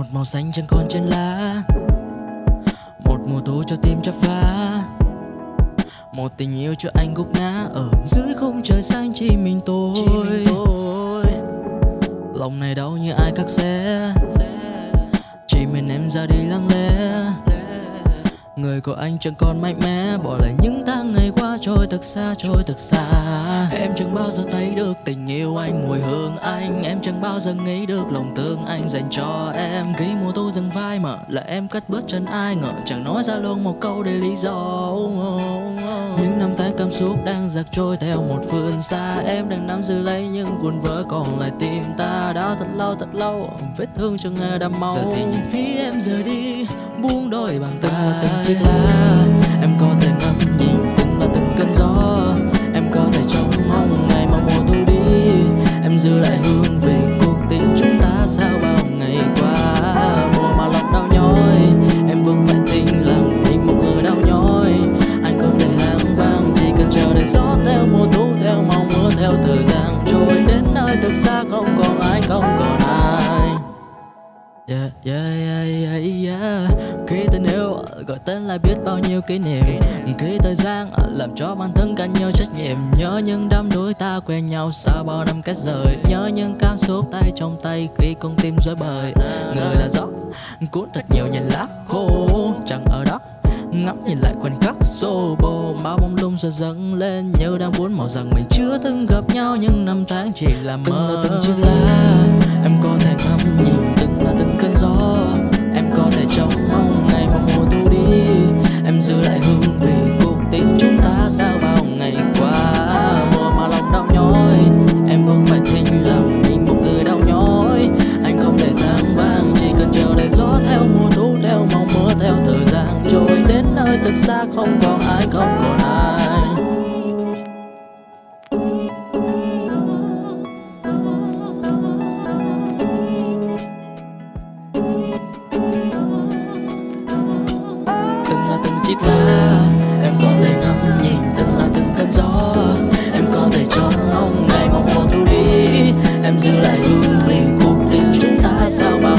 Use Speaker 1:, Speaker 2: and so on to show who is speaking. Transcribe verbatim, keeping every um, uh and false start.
Speaker 1: Một màu xanh chẳng còn trên lá, một mùa thu cho tim chắp vá, một tình yêu cho anh gục ngã ở dưới khung trời xanh chỉ mình tôi. Chỉ mình tôi. Lòng này đau như ai cắt xé, chỉ mình em ra đi lặng lẽ. Người của anh chẳng còn mạnh mẽ, bỏ lại những tháng ngày qua trôi thật xa, trôi thật xa. Em chẳng bao giờ thấy được tình yêu anh, mùi hương anh. Em chẳng bao giờ nghĩ được lòng thương anh dành cho em. Khi mùa thu dừng phai mà là em cất bước chân ai ngờ chẳng nói ra luôn một câu để lý do. Những năm tháng cảm xúc đang giặc trôi theo một phương xa. Em đang nắm giữ lấy những vụn vỡ còn lại tim ta. Đã thật lâu thật lâu vết thương chẳng hề đẫm máu. Giờ thì nhìn phía em rời đi, buông đôi bàn tay. Từng là từng chiếc lá, em có thể ngắm nhìn. Từng là từng cơn gió, em có thể trông mong ngày mà mùa thu đi. Em giữ lại hương vị cuộc tình chúng ta sao bao ngày qua. Mùa mà lòng đau nhói, em vẫn phải tin lòng mình một người đau nhói. Anh không thể hàng vang, chỉ cần chờ đợi gió theo mùa thu, theo mong mưa, theo thời gian trôi đến nơi thực xa không còn ai, không còn ai. Yeah, yeah, yeah, yeah, yeah. Khi tình yêu gọi tên lại biết bao nhiêu kỷ niệm. Khi thời gian làm cho bản thân càng nhiều trách nhiệm. Nhớ những đám đôi ta quen nhau sau bao năm cách rời. Nhớ những cảm xúc tay trong tay khi con tim rối bời. Người là gió cuốn thật nhiều nhành lá khô chẳng ở đó. Ngắm nhìn lại khoảnh khắc xô bồ, bao bóng lung giờ dâng lên như đang muốn màu rằng mình chưa từng gặp nhau. Nhưng năm tháng chỉ là mơ. Từng là từng chiếc lá, em có thể ngắm nhìn. Từng là từng cơn gió, em có thể trông mong ngày mà mùa thu đi. Em giữ lại hương vị cuộc tình chúng ta sao bao ngày qua. Mùa mà lòng đau nhói, em vẫn phải thinh lòng nhìn một người đau nhói. Anh không thể than vang, chỉ cần chờ đợi gió theo mùa thu, theo mong mưa, theo thời gian trôi đến nơi thật xa không còn ai, không còn ai. Từng là từng chiếc lá, em có thể ngắm nhìn. Từng là từng cơn gió, em có thể trông mong ngày mà mùa thu đi. Em giữ lại hương vị cuộc tình chúng ta sao bao